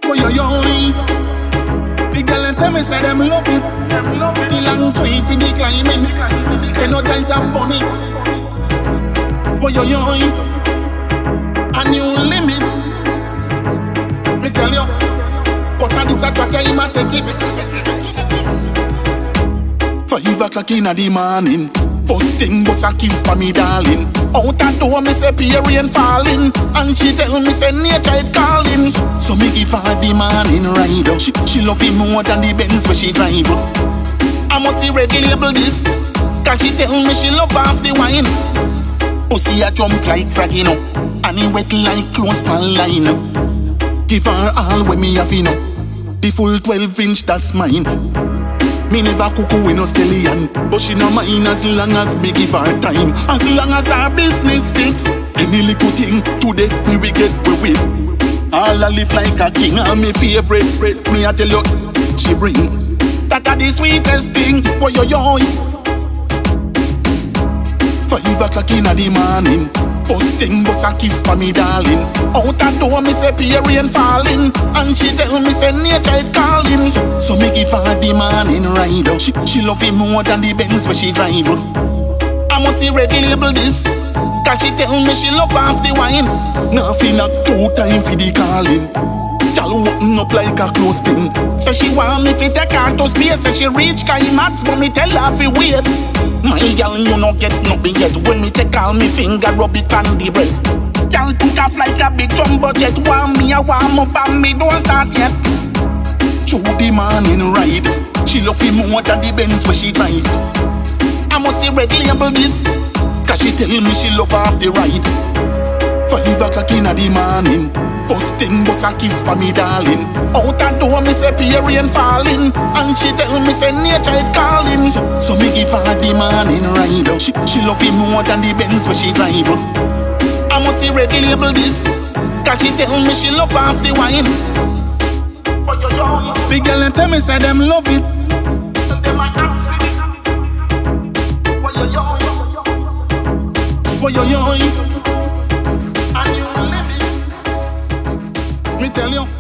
Boy, yo, yo. The girl and tell me say them love it. The long tree for the climbing. Energize a bunny. Boy, yo, yo. A new limit. Me tell you. But on this attack, you might take it. 5 o'clock in the morning. First thing was a kiss for me darling. Out that door me say pay rain falling. And she tell me say nature it calling. So me give her the morning ride. She love him more than the Benz where she drive. I must see red label this. Cause she tell me she love half the wine. Pussy a jump like fraggy no. And he wet like clothes pan line. Give her all when me have enough. The full 12-inch that's mine. Me never cuckoo with no stallion, but she no mind as long as me give her time. As long as her business fix. Any little thing today we will get we win. All I live like a king. And me favorite bread me I tell you she bring. That a the sweetest thing. Boy yo yo. 5 o'clock in the morning. First thing was a kiss for me darling. Out that door me say pay rain falling. And she tell me say nature it calling. So me give her the morning ride. She love him more than the Benz where she drive. I must see red label this. Cause she tell me she love half the wine. Nothing not 2 time for the calling. Girl open up like a clothespin. Say she want me fi take her to space. Say she reach climax but me tell her fi wait. My girl, you no get nothing yet. When me take all me finger, rub it on the breast. Girl took off like a big jumbo jet. Want me a warm up and me don't start yet. Through the morning ride, she love him more than the Benz where she drive. I must see red label this. Cause she tell me she love half the ride. 5 o'clock in the morning. First thing was a kiss for me darling. Out that door me say pay rain falling. And she tell me say nature it calling. So me give her the morning ride. She love him more than the Benz where she drive. I must see red label this. Cause she tell me she love half the wine. The girl and tell me say them love it. Boy yo yo. Me tell you.